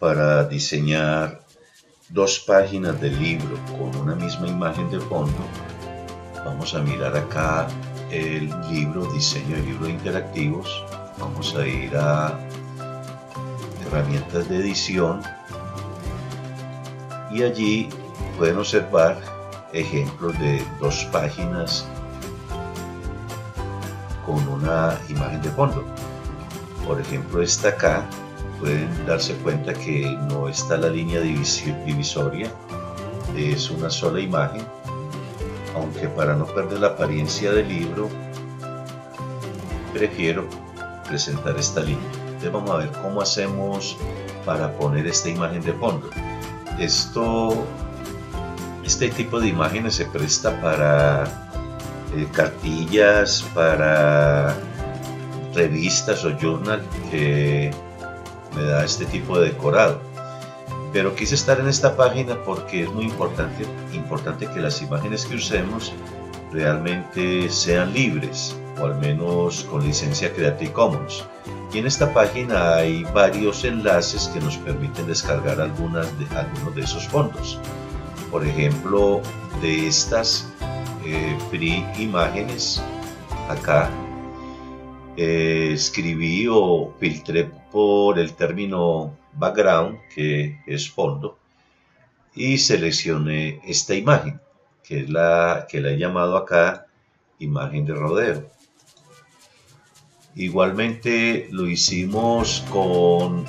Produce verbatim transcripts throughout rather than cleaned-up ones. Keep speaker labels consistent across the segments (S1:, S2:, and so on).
S1: para diseñar dos páginas del libro con una misma imagen de fondo, vamos a mirar acá el libro, diseño de libros interactivos. Vamos a ir a herramientas de edición y allí pueden observar ejemplos de dos páginas con una imagen de fondo. Por ejemplo, esta acá, pueden darse cuenta que no está la línea divisoria, es una sola imagen, aunque para no perder la apariencia del libro prefiero presentar esta línea. Entonces vamos a ver cómo hacemos para poner esta imagen de fondo. Esto, este tipo de imágenes se presta para eh, cartillas, para revistas o journal que me da este tipo de decorado. Pero quise estar en esta página porque es muy importante, importante que las imágenes que usemos realmente sean libres, o al menos con licencia Creative Commons. Y en esta página hay varios enlaces que nos permiten descargar algunas de, algunos de esos fondos. Por ejemplo, de estas eh, free imágenes, acá eh, escribí o filtré por el término background, que es fondo, y seleccioné esta imagen, que es la que la he llamado acá imagen de rodeo. Igualmente lo hicimos con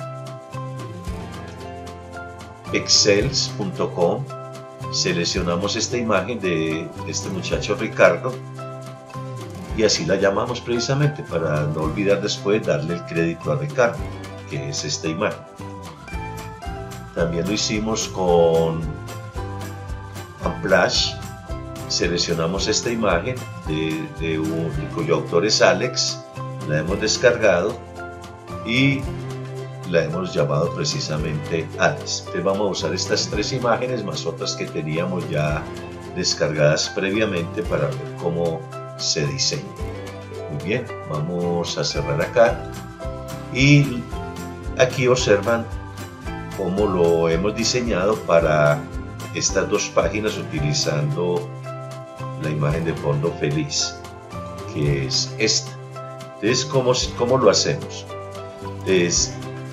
S1: pexels punto com. Seleccionamos esta imagen de este muchacho Ricardo y así la llamamos precisamente para no olvidar después darle el crédito a Ricardo, que es esta imagen. También lo hicimos con Amplash. Seleccionamos esta imagen de, de un, de cuyo autor es Alex, la hemos descargado y la hemos llamado precisamente Alex. Entonces vamos a usar estas tres imágenes más otras que teníamos ya descargadas previamente para ver cómo se diseña. Muy bien, vamos a cerrar acá y aquí observan cómo lo hemos diseñado para estas dos páginas utilizando la imagen de fondo feliz, que es esta. Entonces, ¿cómo, cómo lo hacemos? Entonces,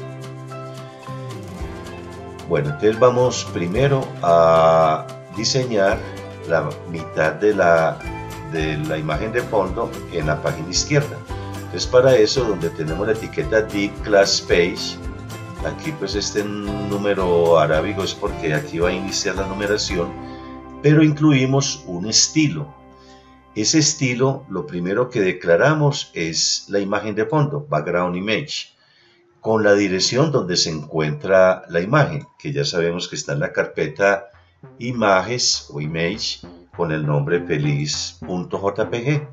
S1: bueno, entonces vamos primero a diseñar la mitad de la, de la imagen de fondo en la página izquierda. Entonces, para eso, donde tenemos la etiqueta Div Class Page, aquí pues este número arábigo es porque aquí va a iniciar la numeración, pero incluimos un estilo. Ese estilo, lo primero que declaramos es la imagen de fondo, background image, con la dirección donde se encuentra la imagen, que ya sabemos que está en la carpeta images o image con el nombre feliz.jpg.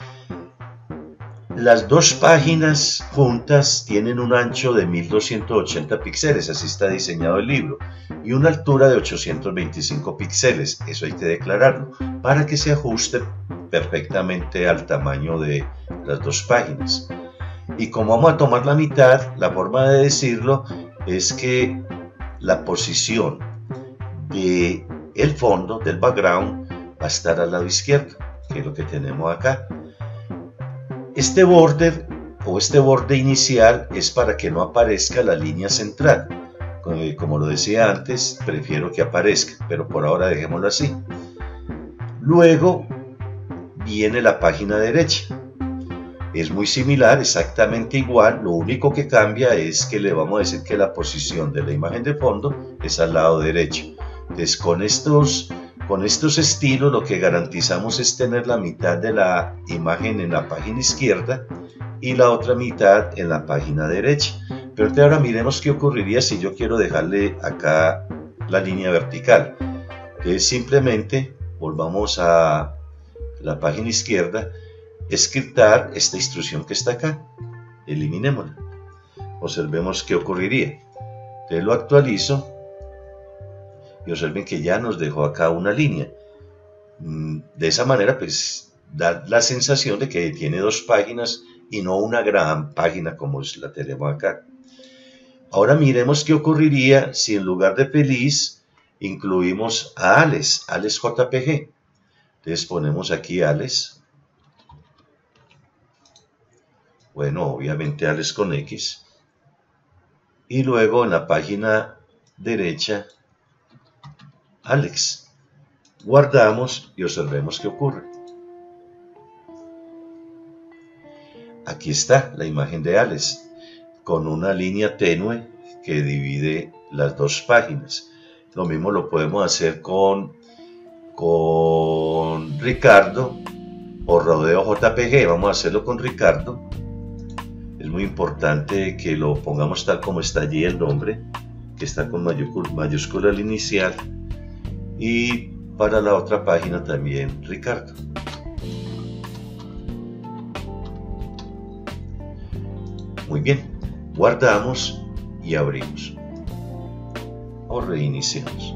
S1: Las dos páginas juntas tienen un ancho de mil doscientos ochenta píxeles, así está diseñado el libro, y una altura de ochocientos veinticinco píxeles, eso hay que declararlo, para que se ajuste perfectamente al tamaño de las dos páginas. Y como vamos a tomar la mitad, la forma de decirlo es que la posición del fondo, del background, va a estar al lado izquierdo, que es lo que tenemos acá. Este border o este borde inicial es para que no aparezca la línea central. Como lo decía antes, prefiero que aparezca, pero por ahora dejémoslo así. Luego viene la página derecha. Es muy similar, exactamente igual, lo único que cambia es que le vamos a decir que la posición de la imagen de fondo es al lado derecho. Entonces con estos, con estos estilos lo que garantizamos es tener la mitad de la imagen en la página izquierda y la otra mitad en la página derecha. Pero ahora miremos qué ocurriría si yo quiero dejarle acá la línea vertical. Entonces simplemente volvamos a la página izquierda, scriptar esta instrucción que está acá, eliminémosla, observemos qué ocurriría. Entonces lo actualizo y observen que ya nos dejó acá una línea. De esa manera pues da la sensación de que tiene dos páginas y no una gran página como la tenemos acá. Ahora miremos qué ocurriría si en lugar de feliz incluimos a Alex, Alex J P G. Entonces ponemos aquí Alex. Bueno, obviamente Alex con X. Y luego en la página derecha, Alex. Guardamos y observemos qué ocurre. Aquí está la imagen de Alex, con una línea tenue que divide las dos páginas. Lo mismo lo podemos hacer con, con Ricardo o Rodeo J P G. Vamos a hacerlo con Ricardo. Es muy importante que lo pongamos tal como está allí el nombre, que está con mayúscula, mayúscula al inicial. Y para la otra página también Ricardo. Muy bien, guardamos y abrimos. O reiniciamos.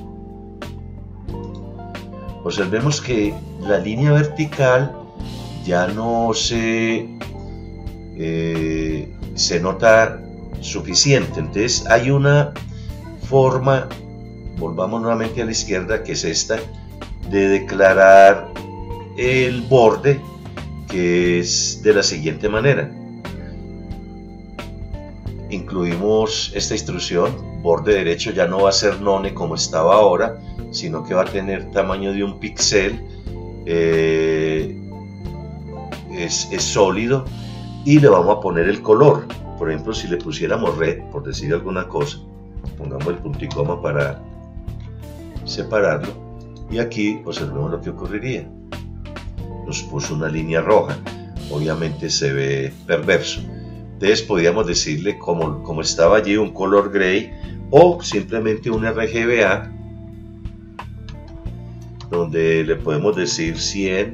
S1: Observemos que la línea vertical ya no se, eh, se nota suficiente. Entonces hay una forma, volvamos nuevamente a la izquierda, que es esta, de declarar el borde, que es de la siguiente manera. Incluimos esta instrucción, borde derecho ya no va a ser none como estaba ahora, sino que va a tener tamaño de un píxel, eh, es, es sólido, y le vamos a poner el color. Por ejemplo, si le pusiéramos red, por decir alguna cosa, pongamos el punto y coma para separarlo, y aquí observemos lo que ocurriría. Nos puso una línea roja, obviamente se ve perverso. Entonces podríamos decirle, como, como estaba allí, un color gray o simplemente un R G B A, donde le podemos decir cien,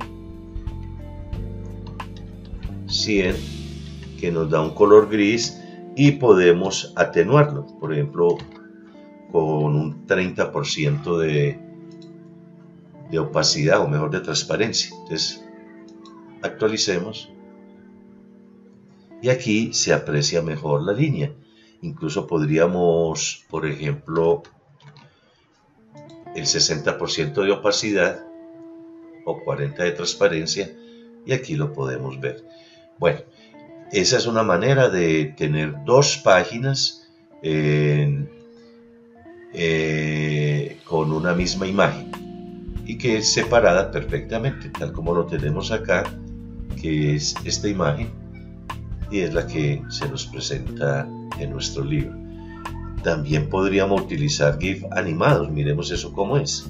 S1: cien, que nos da un color gris, y podemos atenuarlo, por ejemplo, con un treinta por ciento de, de opacidad, o mejor, de transparencia. Entonces, actualicemos. Y aquí se aprecia mejor la línea. Incluso podríamos, por ejemplo, el sesenta por ciento de opacidad o cuarenta por ciento de transparencia, y aquí lo podemos ver. Bueno, esa es una manera de tener dos páginas eh, eh, con una misma imagen y que es separada perfectamente, tal como lo tenemos acá, que es esta imagen, y es la que se nos presenta en nuestro libro. También podríamos utilizar GIF animados, miremos eso cómo es.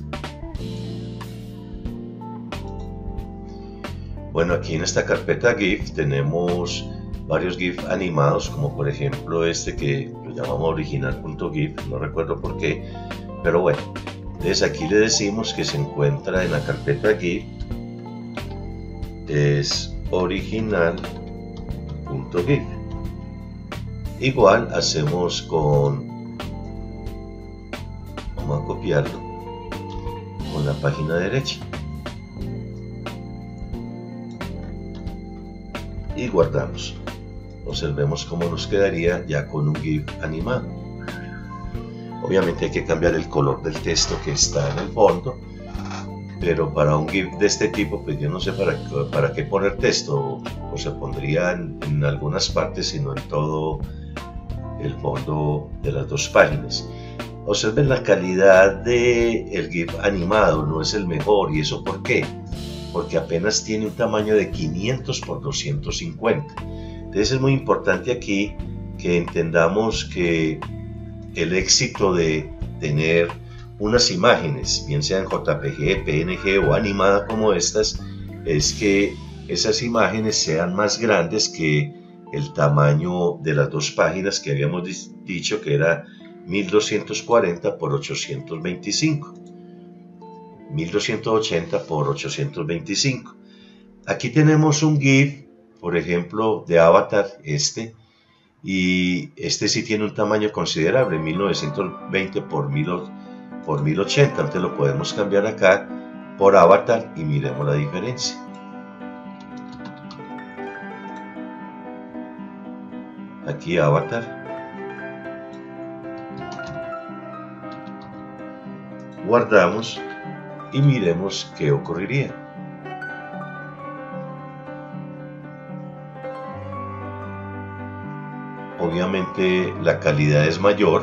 S1: Bueno, aquí en esta carpeta GIF tenemos varios GIF animados, como por ejemplo este que lo llamamos original.gif, no recuerdo por qué, pero bueno, entonces aquí le decimos que se encuentra en la carpeta GIF, es original.gif. Igual hacemos con, vamos a copiarlo con la página derecha y guardamos. Observemos cómo nos quedaría ya con un GIF animado. Obviamente hay que cambiar el color del texto que está en el fondo, pero para un GIF de este tipo, pues yo no sé para, para qué poner texto, o se pondría en, en algunas partes, sino en todo el fondo de las dos páginas. Observen la calidad del GIF animado, no es el mejor. ¿Y eso por qué? Porque apenas tiene un tamaño de quinientos por doscientos cincuenta. Entonces es muy importante aquí que entendamos que el éxito de tener unas imágenes, bien sean J P G, P N G o animadas como estas, es que esas imágenes sean más grandes que el tamaño de las dos páginas que habíamos dicho, que era mil doscientos cuarenta por ochocientos veinticinco, mil doscientos ochenta por ochocientos veinticinco. Aquí tenemos un GIF, por ejemplo, de Avatar, este, y este sí tiene un tamaño considerable, mil novecientos veinte por mil ochenta. Entonces lo podemos cambiar acá por Avatar y miremos la diferencia. Aquí Avatar guardamos y miremos qué ocurriría. Obviamente la calidad es mayor.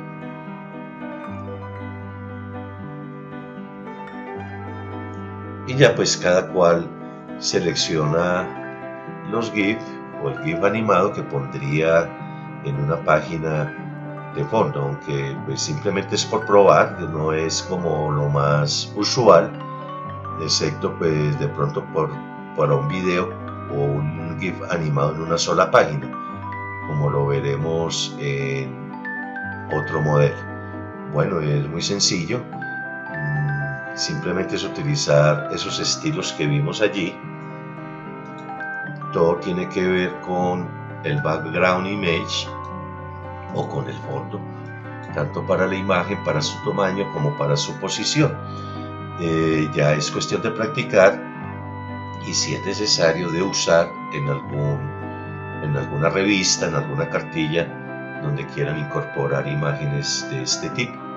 S1: Y ya pues cada cual selecciona los GIF o el GIF animado que pondría en una página de fondo, aunque pues simplemente es por probar, no es como lo más usual, excepto pues de pronto por, para un video o un GIF animado en una sola página, como lo veremos en otro modelo. Bueno, es muy sencillo, simplemente es utilizar esos estilos que vimos allí. Todo tiene que ver con el background image o con el fondo, tanto para la imagen, para su tamaño como para su posición. Eh, ya es cuestión de practicar y si es necesario de usar en, algún, en alguna revista, en alguna cartilla donde quieran incorporar imágenes de este tipo.